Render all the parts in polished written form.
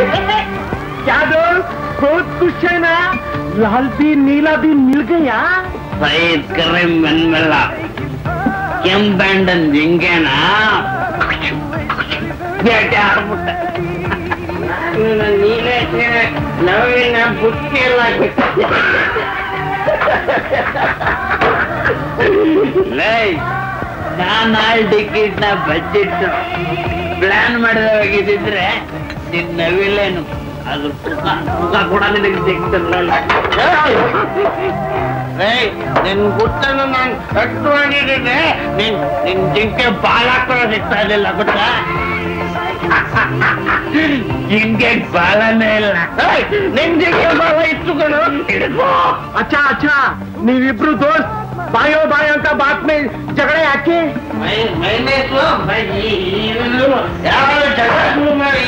क्या दोस्त बहुत खुश है ना? लाल भी नीला भी मिल गया। सईद करीम मनमल्ला ಕೆಂಬಂಡನ್ ಜಿಂಗೆನ ಬೇಟೆ ಆಡ್ಬಿಟ್ಟೆ. ನೀನೇ ನವೀನ ಬುತ್ತಿ ಎಲ್ಲ ನಾನು ಆಲ್ ಟಿಕೆಟ್ ನ ಬಜೆಟ್ ಪ್ಲಾನ್ ಮಾಡದೆ ಹೋಗಿದ್ರೆ ನಿನ್ ನವಿಲೇನು ಅದ್ರ ಸುಖ ಕೂಡ ನಿನಗೆ ಸಿಗ್ತಿರ್ಲಿಲ್ಲ. ನಿನ್ ಗುಟ್ಟನ್ನು ನಾನು ಕಟ್ಟುವಾಗಿದ್ದೆ ನಿನ್ ಜಿಂಕೆ ಬಾಲ ಕೂಡ ಸಿಗ್ತಾ ಇರ್ಲಿಲ್ಲ ಗುಟ್ಟ. ಜಿಂಕೆ ಬಾಲನೇ ಇಲ್ಲ, ನಿನ್ ಜಿಂಕೆ ಬಾಲ ಇತ್ತು ಕಣ ಹಿಡಿದು. अच्छा अच्छा ನೀವಿಬ್ರು ದೋಸ್ತ್ ಬಾಯೋ ಬಾಯೋ ಅಂತ ಬಾತ್ ಮೇ ಜಗಳ ಯಾಕೆ? ಯಾವ ಜಗಳ ಮಾಡಿ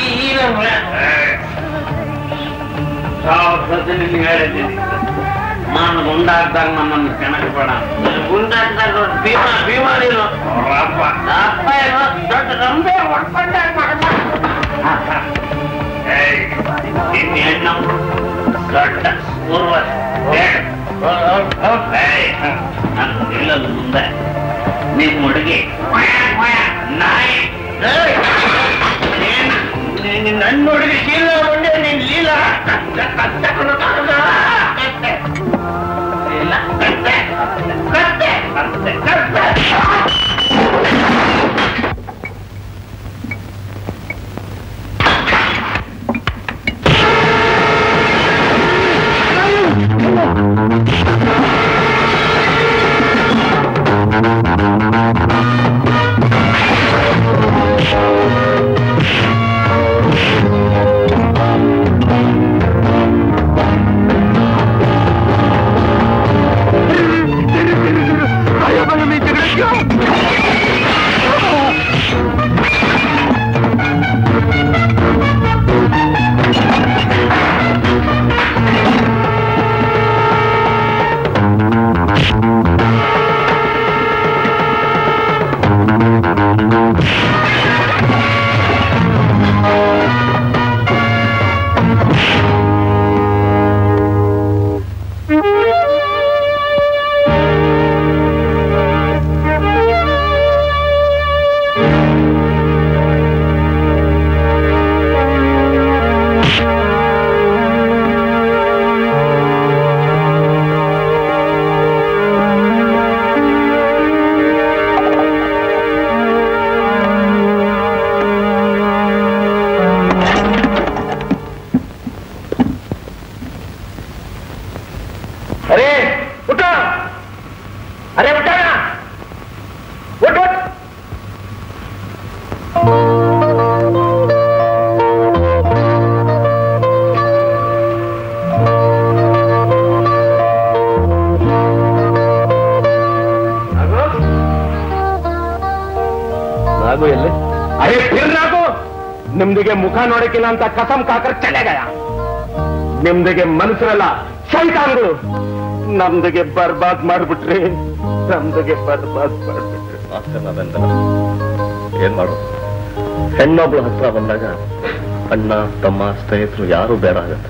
ಹೇಳಿದ್ದೀನಿ ನಾನು ಗುಂಡಾಗ್ದಾಗ ನಮ್ಮನ್ನು ಕೆಣಕಬೇಡ. ಗುಂಡಾಗ್ದಾಗ ಭೀಮಾರಿರು ಅಪ್ಪ ಇರೋ ದೊಡ್ಡ ರಂಬೆ ಹೊಡ್ಕೊಂಡಾಗ ನಿನ್ನ ಹೆಣ್ಣು ದೊಡ್ಡ ಪೂರ್ವ ಇಲ್ಲದ ಮುಂದೆ ನಿನ್ ಹುಡುಗಿ ನಾಯಿ ನಿನ್ನ ಹಣ್ಣು ಹುಡುಗಿ ಶೀಲ ಬಂಡೆ ನಿನ್ ಲೀಲ ನಿಮ್ದಿಗೆ ಮುಖ ನೋಡಕ್ಕಿಲ್ಲ ಅಂತ ಕಸಂ ಕಾಕರ್ ಚಲೆ ಗಯ. ನಿಮ್ದಿಗೆ ಮನಸ್ಸರಲ್ಲ ಶೈತಾನ್ಗಳು ನಮ್ದಿಗೆ ಬರ್ಬಾದ್ ಮಾಡ್ಬಿಟ್ರಿ. ನಮ್ದಿಗೆ ಬರ್ಬಾದ್ ಮಾಡ್ಬಿಟ್ರಿ. ಏನ್ ಮಾಡೋದು? ಹೆಣ್ಣೊಬ್ಳು ಹತ್ರ ಬಂದಾಗ ಅಣ್ಣ ತಮ್ಮ ಸ್ನೇಹಿತರು ಯಾರು ಬೇಡ ಆಗತ್ತೆ.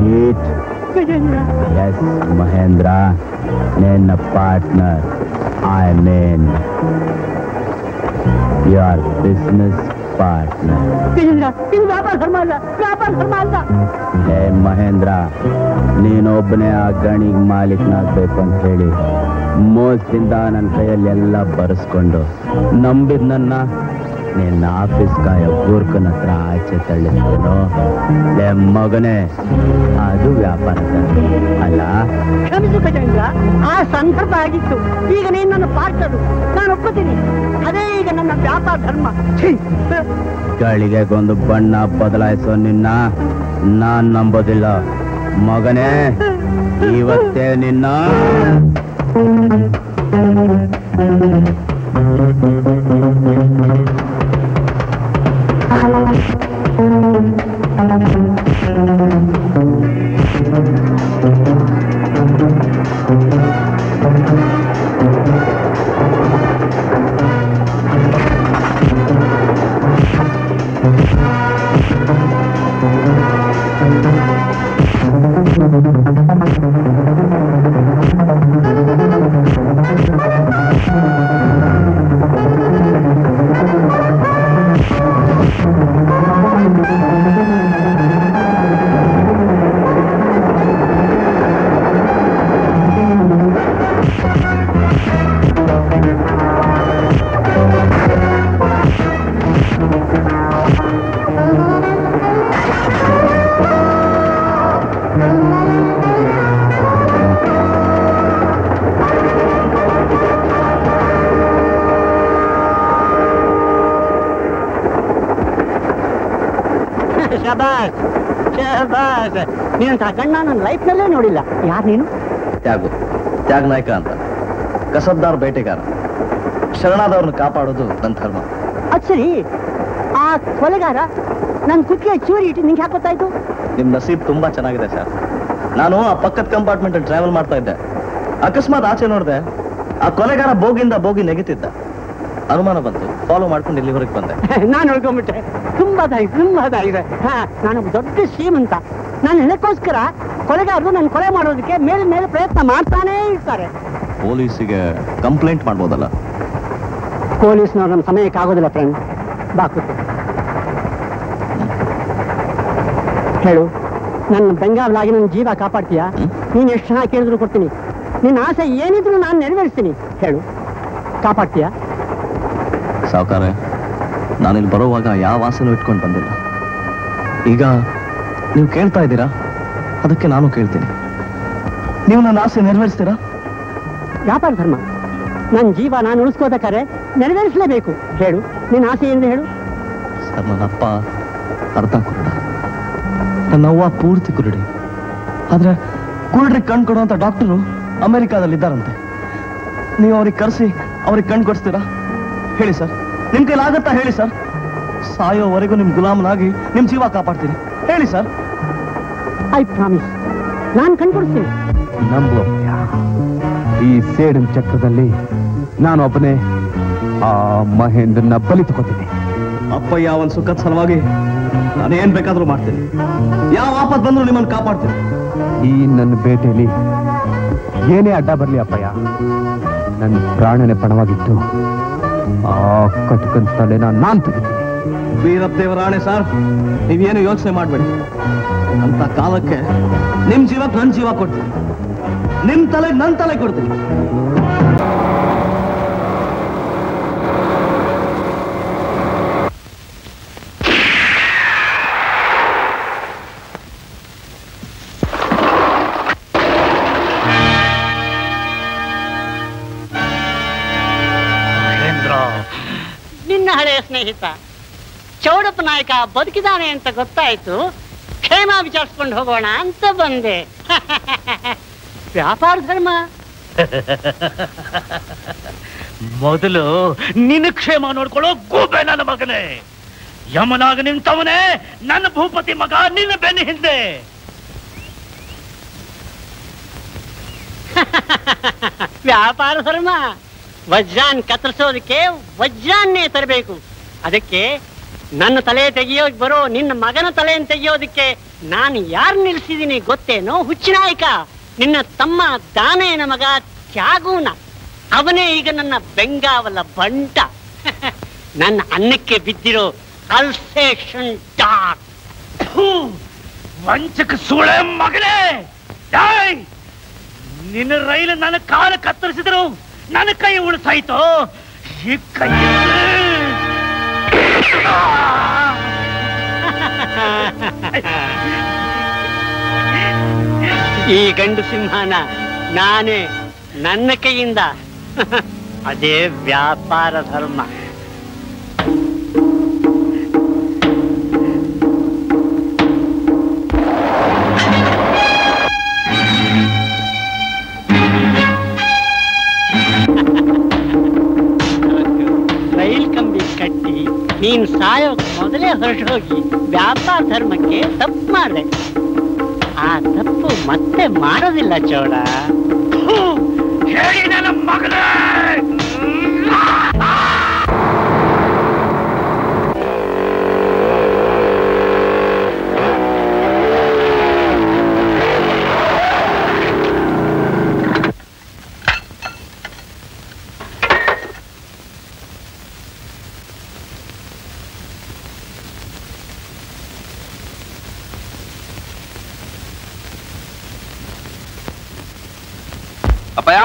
Yes, Mahendra, ನನ್ನ partner. I mean your business partner. ಹೇ ಮಹೇಂದ್ರ, ನೀನೊಬ್ಬನೇ ಆ ಗಣಿಗೆ ಮಾಲೀಕನಾಗ್ಬೇಕು ಅಂತ ಹೇಳಿ ಮೋಸದಿಂದ ನನ್ನ ಕೈಯಲ್ಲಿ ಎಲ್ಲ ಬರೆಸ್ಕೊಂಡು ನಂಬಿದ್ ನನ್ನ ನಿನ್ನ ಆಫೀಸ್ ಕಾಯೋ ಗೂರ್ಕನ ಹತ್ರ ಆಚೆ ತಳ್ಳಿಸ್ತೇನೋ. ಲೇ ಮಗನೇ, ಅದು ವ್ಯಾಪಾರ ಅಲ್ಲ. ಕ್ಷಮಿಸು ಗಜೇಂದ್ರ, ಆ ಸಂದರ್ಭ ಆಗಿತ್ತು. ಈಗ ನೀನು ನನ್ನ ಪಾರ್ಟ್ನರು, ನಾನು ಒಪ್ಪುತ್ತೀನಿ. ಅದೇ ಈಗ ನನ್ನ ವ್ಯಾಪಾರ ಧರ್ಮ. ಗಳಿಗೆಗೊಂದು ಬಣ್ಣ ಬದಲಾಯಿಸೋ ನಿನ್ನ ನಾನ್ ನಂಬೋದಿಲ್ಲ ಮಗನೇ. ಇವತ್ತೇ ನಿನ್ನ ನೀನಂತ ಕಣ್ಣ ನನ್ನ ಲೈಫ್ನಲ್ಲೇ ನೋಡಿಲ್ಲ. ಯಾರು ನೀನು? ತ್ಯಾಗ ನಾಯಕ ಅಂತ, ಕಸಬ್ದಾರ್ ಬೇಟೆಗಾರ. ಶರಣಾದವ್ರನ್ನ ಕಾಪಾಡೋದು ನನ್ನ ಧರ್ಮ. ಅದು ಸರಿ, ಆ ಕೊಲೆಗಾರ ನನ್ನ ಕುತ್ತಿಗೆ ಚೂರಿ ಇಟ್ಟು ನಿಂಗೆ ಯಾಕೆ ಗೊತ್ತಾಯ್ತು? ನಿಮ್ ನಸೀಬ್ ತುಂಬಾ ಚೆನ್ನಾಗಿದೆ ಸರ್. ನಾನು ಆ ಪಕ್ಕದ ಕಂಪಾರ್ಟ್ಮೆಂಟ್ ಅಲ್ಲಿ ಟ್ರಾವೆಲ್ ಮಾಡ್ತಾ ಇದ್ದೆ. ಅಕಸ್ಮಾತ್ ಆಚೆ ನೋಡಿದೆ, ಆ ಕೊಲೆಗಾರ ಬೋಗಿಂದ ಬೋಗಿ ನೆಗೆತಿದ್ದ. ಅನುಮಾನ ಬಂತು, ಫಾಲೋ ಮಾಡ್ಕೊಂಡು ಇಲ್ಲಿವರೆಗೆ ಬಂದೆ. ನಾನು ಉಳ್ಕೊಂಡ್ಬಿಟ್ಟೆ. ತುಂಬಾ ಇದೆ. ನಾನೊಬ್ಬ ದೊಡ್ಡ ಶ್ರೀಮಂತ. ನಾನು ಇದಕ್ಕೋಸ್ಕರ ಕೊಲೆಗಾರರು ನನ್ನ ಕೊಲೆ ಮಾಡೋದಕ್ಕೆ ಮೇಲೆ ಮೇಲೆ ಪ್ರಯತ್ನ ಮಾಡ್ತಾನೇ ಇರ್ತಾರೆ. ಪೊಲೀಸಿಗೆ ಕಂಪ್ಲೇಂಟ್ ಮಾಡ್ಬೋದಲ್ಲ? ಪೊಲೀಸ್ನವ್ರು ನಮ್ಮ ಸಮಯಕ್ಕೆ ಆಗೋದಿಲ್ಲ ಫ್ರೆಂಡ್. ಬಾಕುತ್ತೆ ಹೇಳು, ನನ್ನ ಬೆಂಗಾವಲಾಗಿ ನನ್ನ ಜೀವ ಕಾಪಾಡ್ತೀಯಾ? ನೀನು ಎಷ್ಟು ಚೆನ್ನಾಗಿ ಕೇಳಿದ್ರು ಕೊಡ್ತೀನಿ. ನಿನ್ನ ಆಸೆ ಏನಿದ್ರು ನಾನು ನೆರವೇರಿಸ್ತೀನಿ. ಹೇಳು, ಕಾಪಾಡ್ತೀಯಾ? ಸಾವುಕಾರ, ನಾನಿಲ್ಲಿ ಬರೋವಾಗ ಯಾವ ಆಸೆನೂ ಇಟ್ಕೊಂಡು ಬಂದಿಲ್ಲ. ಈಗ ನೀವು ಕೇಳ್ತಾ ಇದ್ದೀರಾ, ಅದಕ್ಕೆ ನಾನು ಕೇಳ್ತೀನಿ. ನೀವು ನನ್ನ ಆಸೆ ನೆರವೇರಿಸ್ತೀರಾ? ವ್ಯಾಪಾರ ಧರ್ಮ. ನನ್ನ ಜೀವ ನಾನು ಉಳಿಸ್ಕೋಬೇಕಾದ್ರೆ ನೆರವೇರಿಸಲೇಬೇಕು. ಹೇಳು, ನಿನ್ನ ಆಸೆ ಏನಿದೆ ಹೇಳು. ಸರ್, ನನ್ನ ಅಪ್ಪ ಅರ್ಧ ಕುರುಡ, ನನ್ನ ಅವ್ವ ಪೂರ್ತಿ ಕುರುಡಿ. ಆದ್ರೆ ಕುರುಡ್ರಿಗೆ ಕಣ್ ಕೊಡುವಂತ ಡಾಕ್ಟರು ಅಮೆರಿಕಾದಲ್ಲಿ ಇದ್ದಾರಂತೆ. ನೀವು ಅವ್ರಿಗೆ ಕರೆಸಿ ಅವ್ರಿಗೆ ಕಣ್ ಕೊಡಿಸ್ತೀರಾ? ಹೇಳಿ ಸರ್, ನಿಮ್ ಕೈಲಾಗತ್ತಾ? ಹೇಳಿ ಸರ್. ಸಾಯೋವರೆಗೂ ನಿಮ್ ಗುಲಾಮನಾಗಿ ನಿಮ್ ಜೀವ ಕಾಪಾಡ್ತೀನಿ. ಹೇಳಿ ಸರ್. ಐ ಪ್ರಾಮಿಸ್, ನಾನು ಕಣ್ಕೊಡ್ತೀನಿ. ನಂಬು, ಈ ಸೇಡಿನ ಚಕ್ರದಲ್ಲಿ ನಾನೊಬ್ಬನೇ ಆ ಮಹೇಂದ್ರನ ಬಲಿ ತಗೋತೀನಿ. ಅಪ್ಪಯ್ಯ ಅವನ್ ಸುಖದ ಸಲುವಾಗಿ ನಾನೇನ್ ಬೇಕಾದ್ರೂ ಮಾಡ್ತೀನಿ. ಯಾವ ಆಪತ್ ಬಂದ್ರು ನಿಮ್ಮನ್ನು ಕಾಪಾಡ್ತೀನಿ. ಈ ನನ್ನ ಬೇಟೆಯಲ್ಲಿ ಏನೇ ಅಡ್ಡ ಬರ್ಲಿ ಅಪ್ಪಯ್ಯ, ನನ್ನ ಪ್ರಾಣನೇ ಪಣವಾಗಿತ್ತು ಆ ಕಟ್ಕನ್ ತಲೆನ ನಾನ್ ತೆಗಿತೀನಿ. ವೀರಪ್ಪದೇವರಾಣೆ ಸರ್, ನೀವೇನು ಯೋಚನೆ ಮಾಡ್ಬೇಡಿ. ಅಂತ ಕಾಲಕ್ಕೆ ನಿಮ್ ಜೀವಕ್ಕೆ ನನ್ ಜೀವ ಕೊಡ್ತೀನಿ, ನಿಮ್ ತಲೆಗೆ ನನ್ ತಲೆ ಕೊಡ್ತೀನಿ. ನಿನ್ನ ಹಳೆಯ ಸ್ನೇಹಿತ ಚೌಡಪ್ಪ ನಾಯಕ ಬದುಕಿದಾನೆ ಅಂತ ಗೊತ್ತಾಯ್ತು. ಕ್ಷೇಮ ವಿಚಾರಿಸ್ಕೊಂಡು ಹೋಗೋಣ ಅಂತ ಬಂದೆ. ವ್ಯಾಪಾರ ಧರ್ಮ. ಮೊದಲು ನಿನ್ನ ಕ್ಷೇಮ ನೋಡ್ಕೊಳ್ಳೋ ಗೂಬೆ ನನ್ನ ಮಗನೇ. ಯಮನಾಗ ನಿಂತವನೇ ನನ್ನ ಭೂಪತಿ ಮಗ ನಿನ್ನ ಬೆನ್ನ ಹಿಂದೆ. ವ್ಯಾಪಾರ ಧರ್ಮ. ವಜ್ರಾನ್ ಕತ್ತರಿಸೋದಕ್ಕೆ ವಜ್ರಾನ್ನೇ ತರಬೇಕು. ಅದಕ್ಕೆ ನನ್ನ ತಲೆ ತೆಗೆಯೋಕ್ ಬರೋ ನಿನ್ನ ಮಗನ ತಲೆಯನ್ನು ತೆಗೆಯೋದಕ್ಕೆ ನಾನು ಯಾರು ನಿಲ್ಸಿದ್ದೀನಿ ಗೊತ್ತೇನೋ? ಹುಚ್ಚನಾಯಕ, ನಿನ್ನ ತಮ್ಮ ದಾನೇನ ಮಗ ತ್ಯಾಗೂನ. ಅವನೇ ಈಗ ನನ್ನ ಬೆಂಗಾವಲ ಬಂಟ. ನನ್ನ ಅನ್ನಕ್ಕೆ ಬಿದ್ದಿರೋ ಅಲ್ಸೇಷನ್ ಡಾಟ್. ವಂಚಕ ಸೂಳೆ ಮಗಳೇ, ನಿನ್ನ ರೈಲು ನನ್ನ ಕಾಲ ಕತ್ತರಿಸಿದ್ರು ನನ್ನ ಕೈ ಉಳಿಸಾಯ್ತು. ಈ ಕೈ ಈ ಗಂಡು ಸಿಂಹನ ನಾನೇ ನನ್ನ ಕೈಯಿಂದ. ಅದೇ ವ್ಯಾಪಾರ ಧರ್ಮ. ರೈಲ್ ಕಂಬಿ ಕಟ್ಟಿ ನೀನು ಸಾಯೋಕ್ ಮೊದಲೇ ಹೊರಟು ಹೋಗಿ ವ್ಯಾಪಾರ ಧರ್ಮಕ್ಕೆ ತಪ್ಪು ಮಾಡಿದೆ. ಆ ತಪ್ಪು ಮತ್ತೆ ಮಾಡೋದಿಲ್ಲ ಚೋಡ. ಹೇಳಿ ನನ್ನ ಮಗನೇ. ಅಪ್ಪಯ್ಯ,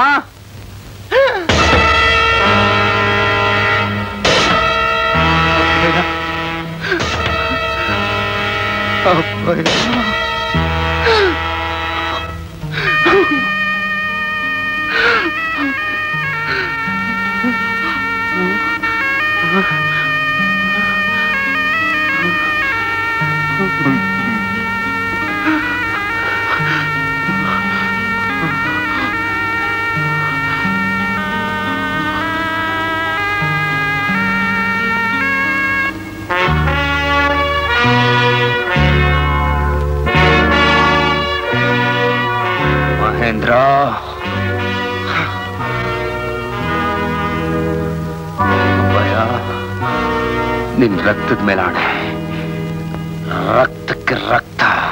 ಮಹೇಂದ್ರ, ಅಪ್ಪಯ್ಯ, ನಿನ್ ರಕ್ತದ ಮೇಲಾಣೆ, ರಕ್ತಕ್ಕೆ ರಕ್ತ.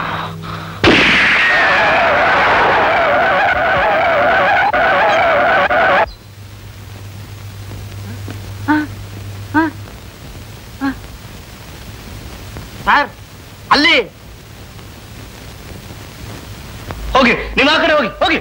ಸರ್, ಅಲ್ಲಿ ಹೋಗಿ, ನೀವು ಆ ಕಡೆ ಹೋಗಿ ಹೋಗಿ.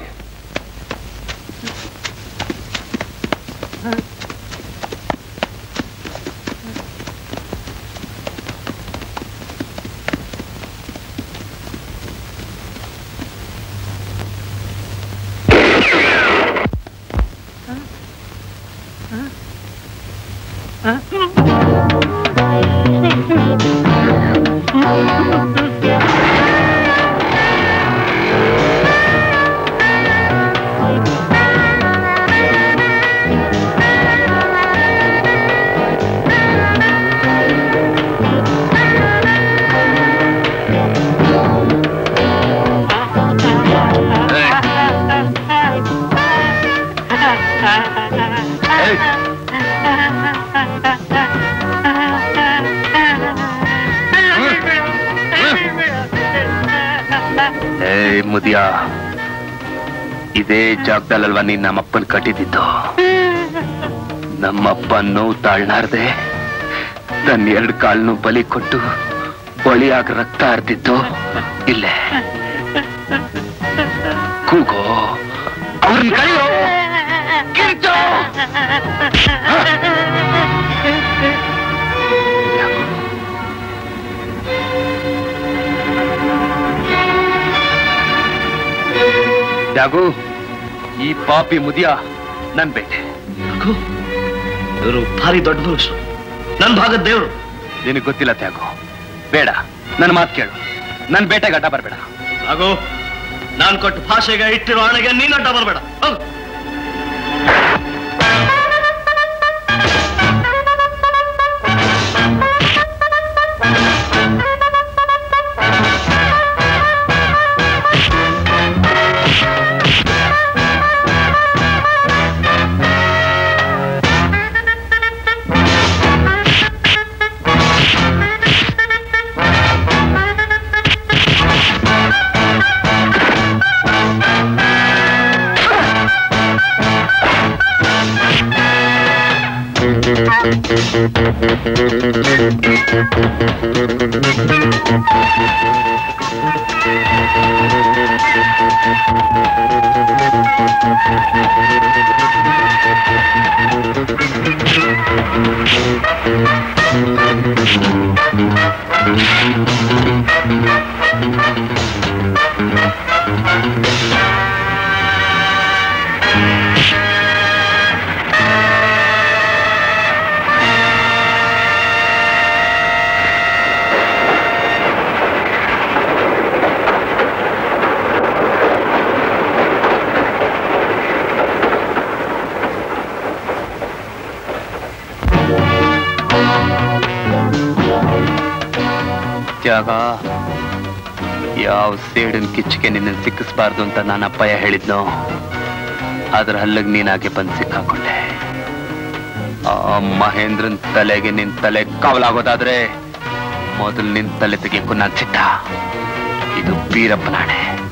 ಮುದಿಯ, ಇದೇ ಜಾಗದಲ್ಲಲ್ವಾ ನೀನ್ ನಮ್ಮಪ್ಪನ್ ಕಟ್ಟಿದ್ದು? ನಮ್ಮಪ್ಪ ನೋವು ತಾಳ್ನಾರ್ದೆ ತನ್ನ 2 ಕಾಲ್ನು ಬಲಿ ಕೊಟ್ಟು ಬಳಿಯಾಗ ರಕ್ತ ಹರಿದಿದ್ದು ಇಲ್ಲೇ. ಕೂಗೋ, ಅವ್ರನ್ನ ಕರೆಯೋ, ಕಿರ್ಚೋ. ತ್ಯಾಗು, ಈ ಪಾಪಿ ಮುದಿಯ ನನ್ ಬೇಟೆ. ಇವರು ಭಾರಿ ದೊಡ್ಡ ಮನುಷ್ಯರು, ನನ್ ಭಾಗದ ದೇವ್ರು. ನಿನಗೆ ಗೊತ್ತಿಲ್ಲ ತ್ಯಾಗು, ಬೇಡ, ನನ್ನ ಮಾತು ಕೇಳು. ನನ್ ಬೇಟೆಗೆ ಅಡ್ಡ ಬರ್ಬೇಡ. ಹಾಗೂ ನಾನ್ ಕೊಟ್ಟು ಭಾಷೆಗೆ ಇಟ್ಟಿರೋ ಆಣೆಗೆ ನೀನ್ ಅಡ್ಡ ಬರ್ಬೇಡ. ಹೋಗು. ಜಾಗ ಯಾವ ಸೇಡಿನ ಕಿಚ್ಚಿಗೆ ನಿನ್ನ ಸಿಕ್ಕಿಸ್ಬಾರ್ದು ಅಂತ ನಾನು ಅಪ್ಪಯ್ಯ ಹೇಳಿದ್ನೋ ಅದ್ರ ಹಲ್ಲಿಗೆ ನೀನಾಗೆ ಬಂದು ಸಿಕ್ಕಾಕೊಂಡೆ. ಆ ಮಹೇಂದ್ರನ್ ತಲೆಗೆ ನಿನ್ ತಲೆ ಕಾವಲಾಗೋದಾದ್ರೆ ಮೊದಲು ನಿನ್ ತಲೆ ತೆಗಿಯಕ್ಕೂ ನಾನು ಸಿದ್ಧ. ಇದು ಬೀರಪ್ಪನಾಣೆ.